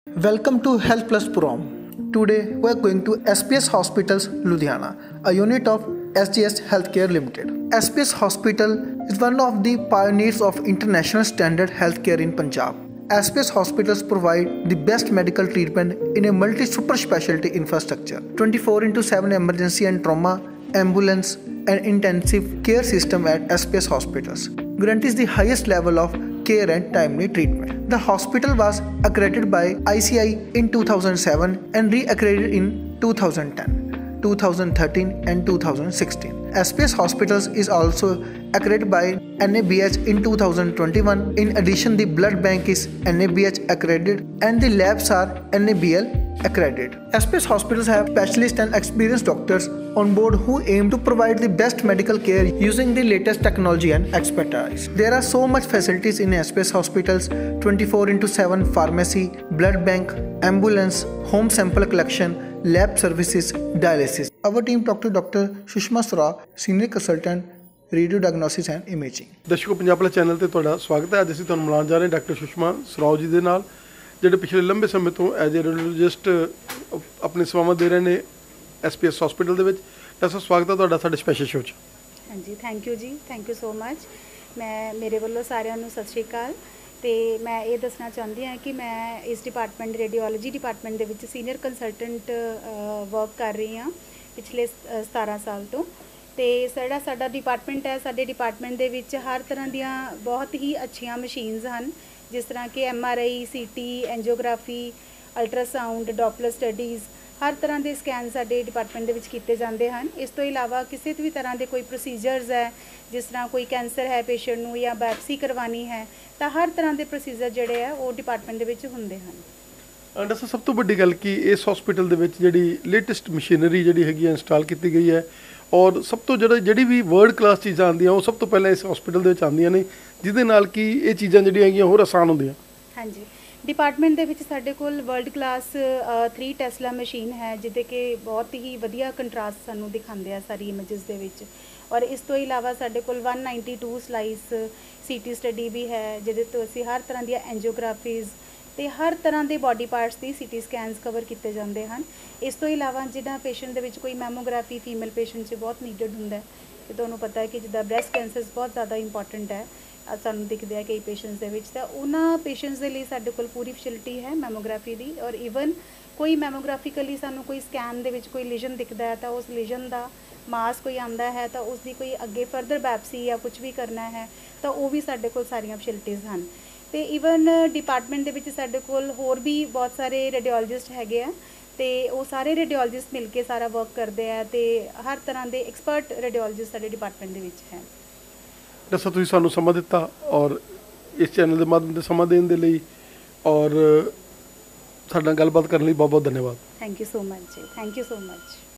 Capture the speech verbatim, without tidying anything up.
Welcome to Health Plus Prom. Today we are going to S P S Hospitals, Ludhiana, a unit of S G S Healthcare Limited. S P S Hospital is one of the pioneers of international standard healthcare in Punjab. S P S hospitals provide the best medical treatment in a multi-super specialty infrastructure, twenty-four into seven emergency and trauma, ambulance and intensive care system at S P S hospitals guarantees the highest level of care and timely treatment. The hospital was accredited by I C I in two thousand seven and re-accredited in two thousand ten, two thousand thirteen and two thousand sixteen. S P S Hospitals is also accredited by N A B H in two thousand twenty-one. In addition, the blood bank is N A B H accredited and the labs are N A B L accredited. S P S hospitals have specialists and experienced doctors on board who aim to provide the best medical care using the latest technology and expertise. There are so much facilities in S P S hospitals: twenty-four into seven pharmacy, blood bank, ambulance, home sample collection, lab services, dialysis. Our team talked to Doctor Sushma Srao, Senior Consultant, radio diagnosis and imaging. दर्शकों Punjab plus channel ਤੇ ਤੁਹਾਡਾ ਸਵਾਗਤ ਹੈ। ਅੱਜ ਅਸੀਂ ਤੁਹਾਨੂੰ ਮਿਲਾਉਣ ਜਾ ਰਹੇ ਹਾਂ ਡਾਕਟਰ ਸੁਸ਼ਮਾ ਸਰਾਓ ਜੀ ਦੇ ਨਾਲ, ਜਿਹੜੇ ਪਿਛਲੇ ਲੰਬੇ ਸਮੇਂ ਤੋਂ ਐਜ਼ ਏ ਰੇਡੀਓਲੋਜਿਸਟ ਆਪਣੀ ਸੇਵਾਵਾਂ ਦੇ ਰਹੇ ਨੇ ਐਸ ਪੀ ਐਸ ਹਸਪੀਟਲ ਦੇ ਵਿੱਚ। ਡਾਕਟਰ ਸਵਾਗਤ ਹੈ ਤੁਹਾਡਾ ਸਾਡੇ ਸਪੈਸ਼ਲ ਸ਼ੋਅ 'ਚ। ਹਾਂਜੀ, thank you ji, thank you so much. ਮੈਂ ਮੇਰੇ ਵੱਲੋਂ ਸਾਰਿਆਂ ਨੂੰ ਸਤਿ ਸ਼੍ਰੀ ਅਕਾਲ। ਤੇ ਮੈਂ ਇਹ ਦੱਸਣਾ ਚਾਹੁੰਦੀ ਹਾਂ ਕਿ ਮੈਂ ਇਸ ਡਿਪਾਰਟਮੈਂਟ ਰੇਡੀਓਲੋਜੀ ਡਿਪਾਰਟਮੈਂਟ ਦੇ ਵਿੱਚ ਸੀਨੀਅਰ ਕੰਸਲਟੈਂਟ ਵਰਕ ਕਰ ਰਹੀ ਹਾਂ ਪਿਛਲੇ ਸਤਾਰਾਂ ਸਾਲ ਤੋਂ। ਤੇ ਸਾਡਾ ਸਾਡਾ ਡਿਪਾਰਟਮੈਂਟ ਹੈ, ਸਾਡੇ ਡਿਪਾਰਟਮੈਂਟ ਦੇ ਵਿੱਚ ਹਰ ਤਰ੍ਹਾਂ ਦੀਆਂ ਬਹੁਤ ਹੀ ਅੱਛੀਆਂ ਮਸ਼ੀਨਸ ਹਨ, ਜਿਸ ਤਰ੍ਹਾਂ ਕਿ M R I, C T, angiography, ultrasound, doppler studies, ਹਰ ਤਰ੍ਹਾਂ ਦੇ ਸਕੈਨ ਸਾਡੇ ਡਿਪਾਰਟਮੈਂਟ ਦੇ ਵਿੱਚ ਕੀਤੇ ਜਾਂਦੇ ਹਨ। ਇਸ ਤੋਂ ਇਲਾਵਾ ਕਿਸੇ ਵੀ ਤਰ੍ਹਾਂ ਦੇ ਕੋਈ ਪ੍ਰੋਸੀਜਰਸ ਹੈ, ਜਿਸ ਤਰ੍ਹਾਂ ਕੋਈ ਕੈਂਸਰ ਹੈ ਪੇਸ਼ੈਂਟ ਨੂੰ ਜਾਂ ਬਾਇਪਸੀ ਕਰਵਾਉਣੀ ਹੈ, ਤਾਂ ਹਰ ਤਰ੍ਹਾਂ ਦੇ ਪ੍ਰੋਸੀਜਰ ਜਿਹੜੇ ਆ ਉਹ ਡਿਪਾਰਟਮੈਂਟ ਦੇ ਵਿੱਚ ਹੁੰਦੇ ਹਨ। ਡਾਕਟਰ ਸਾਹਿਬ, ਸਭ ਤੋਂ ਵੱਡੀ ਗੱਲ ਕਿ ਇਸ ਹਸਪੀਟਲ ਦੇ ਵਿੱਚ ਜਿਹੜੀ ਲੇਟੈਸਟ ਮਸ਼ੀਨਰੀ ਜਿਹੜੀ ਹੈਗੀ ਹੈ ਇੰਸਟਾਲ ਕੀਤੀ ਗਈ ਹੈ, ਔਰ ਸਭ ਤੋਂ ਜਿਹੜਾ ਜਿਹੜੀ ਵੀ ਵਰਲਡ ਕਲਾਸ ਚੀਜ਼ਾਂ ਆਉਂਦੀਆਂ ਉਹ ਸਭ ਤੋਂ ਪਹਿਲਾਂ ਇਸ ਹਸਪੀਟਲ ਦੇ ਵਿੱਚ ਆਉਂਦੀਆਂ ਨੇ, ਜਿਹਦੇ ਨਾਲ ਕਿ ਇਹ ਚੀਜ਼ਾਂ ਜਿਹੜੀਆਂ ਹੈਗੀਆਂ ਹੋਰ ਆਸਾਨ ਹੁੰਦੀਆਂ। ਹਾਂਜੀ, ਡਿਪਾਰਟਮੈਂਟ ਦੇ ਵਿੱਚ ਸਾਡੇ ਕੋਲ world class three Tesla machine ਹੈ, ਜਿਹਦੇ ਕਿ ਬਹੁਤ ਹੀ ਵਧੀਆ ਕੰਟਰਾਸਟ ਸਾਨੂੰ ਦਿਖਾਉਂਦੇ ਆ ਸਾਰੀ ਇਮੇਜਸ ਦੇ ਵਿੱਚ। ਔਰ ਇਸ ਤੋਂ ਇਲਾਵਾ ਸਾਡੇ ਕੋਲ ਇੱਕ ਸੌ ਬਾਨਵੇਂ ਸਲਾਈਸ ਸੀ ਟੀ ਸਟੱਡੀ ਵੀ ਹੈ, ਜਿਹਦੇ ਤੋਂ ਅਸੀਂ ਹਰ ਤਰ੍ਹਾਂ ਦੀਆਂ ਐਂਜੀਓਗ੍ਰਾਫੀਜ਼ ਅਤੇ ਹਰ ਤਰ੍ਹਾਂ ਦੇ ਬੋਡੀ ਪਾਰਟਸ ਦੀ ਸੀ ਟੀ ਸਕੈਨਸ ਕਵਰ ਕੀਤੇ ਜਾਂਦੇ ਹਨ। ਇਸ ਤੋਂ ਇਲਾਵਾ ਜਿੱਦਾਂ ਪੇਸ਼ੈਂਟ ਦੇ ਵਿੱਚ ਕੋਈ ਮੈਮੋਗ੍ਰਾਫੀ ਫੀਮੇਲ ਪੇਸ਼ੈਂਟ 'ਚ ਬਹੁਤ ਨੀਡਡ ਹੁੰਦਾ ਹੈ, ਅਤੇ ਤੁਹਾਨੂੰ ਪਤਾ ਹੈ ਕਿ ਜਿੱਦਾਂ ਬ੍ਰੈਸਟ ਕੈਂਸਰਸ ਬਹੁਤ ਜ਼ਿਆਦਾ ਇੰਪੋਰਟੈਂਟ ਹੈ ਸਾਨੂੰ ਦਿਖਦੇ ਆ ਕਈ ਪੇਸ਼ੈਂਟਸ ਦੇ ਵਿੱਚ, ਤਾਂ ਉਹਨਾਂ ਪੇਸ਼ੈਂਟਸ ਦੇ ਲਈ ਸਾਡੇ ਕੋਲ ਪੂਰੀ ਫੈਸਿਲਿਟੀ ਹੈ ਮੈਮੋਗ੍ਰਾਫੀ ਦੀ। ਔਰ ਈਵਨ ਕੋਈ ਮੈਮੋਗ੍ਰਾਫੀਕਲੀ ਸਾਨੂੰ ਕੋਈ ਸਕੈਨ ਦੇ ਵਿੱਚ ਕੋਈ ਲੀਜਨ ਦਿਖਦਾ ਹੈ, ਤਾਂ ਉਸ ਲੀਜਨ ਦਾ ਮਾਸ ਕੋਈ ਆਉਂਦਾ ਹੈ, ਤਾਂ ਉਸ ਦੀ ਕੋਈ ਅੱਗੇ ਫਰਦਰ ਬਾਇਪਸੀ ਜਾਂ ਕੁਝ ਵੀ ਕਰਨਾ ਹੈ, ਤਾਂ ਉਹ ਵੀ ਸਾਡੇ ਕੋਲ ਸਾਰੀਆਂ ਫੈਸਿਲਿਟੀਜ਼ ਹਨ। ਅਤੇ ਈਵਨ ਡਿਪਾਰਟਮੈਂਟ ਦੇ ਵਿੱਚ ਸਾਡੇ ਕੋਲ ਹੋਰ ਵੀ ਬਹੁਤ ਸਾਰੇ ਰੇਡੀਓਲੋਜਿਸਟ ਹੈਗੇ ਆ, ਅਤੇ ਉਹ ਸਾਰੇ ਰੇਡੀਓਲੋਜਿਸਟ ਮਿਲ ਕੇ ਸਾਰਾ ਵਰਕ ਕਰਦੇ ਆ, ਅਤੇ ਹਰ ਤਰ੍ਹਾਂ ਦੇ ਐਕਸਪਰਟ ਰੇਡੀਓਲੋਜਿਸਟ ਸਾਡੇ ਡਿਪਾਰਟਮੈਂਟ ਦੇ ਵਿੱਚ ਹੈ। ਡਾਕਟਰ ਤੁਸੀਂ ਸਾਨੂੰ ਸਮਾਂ ਦਿੱਤਾ ਔਰ ਇਸ ਚੈਨਲ ਦੇ ਮਾਧਿਅਮ 'ਤੇ ਸਮਾਂ ਦੇਣ ਦੇ ਲਈ, ਔਰ ਸਾਡੇ ਨਾਲ ਗੱਲਬਾਤ ਕਰਨ ਲਈ ਬਹੁਤ ਬਹੁਤ ਧੰਨਵਾਦ। Thank you so much ji, thank you so much.